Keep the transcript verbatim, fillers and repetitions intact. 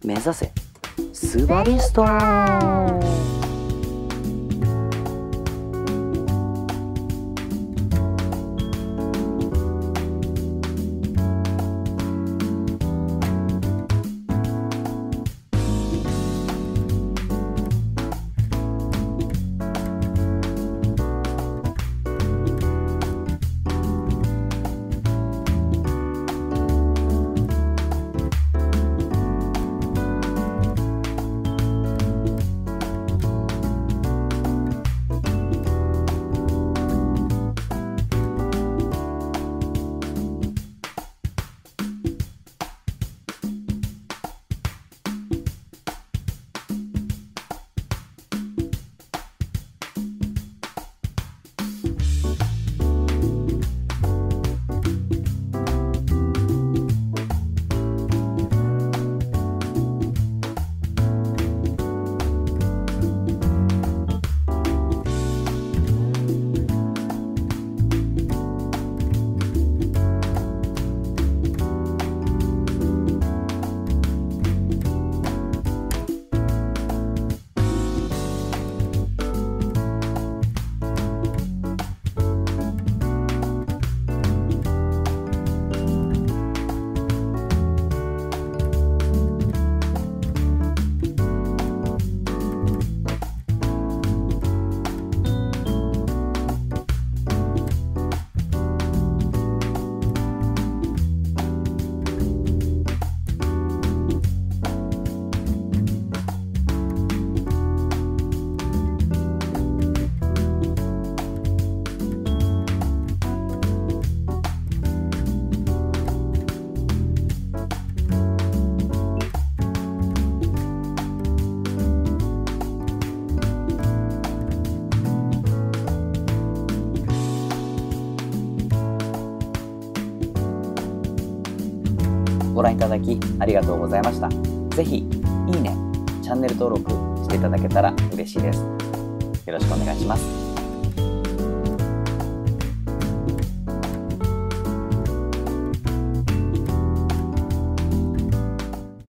目指せスバリスト。ご覧いただきありがとうございました。ぜひいいね、チャンネル登録していただけたら嬉しいです。よろしくお願いします。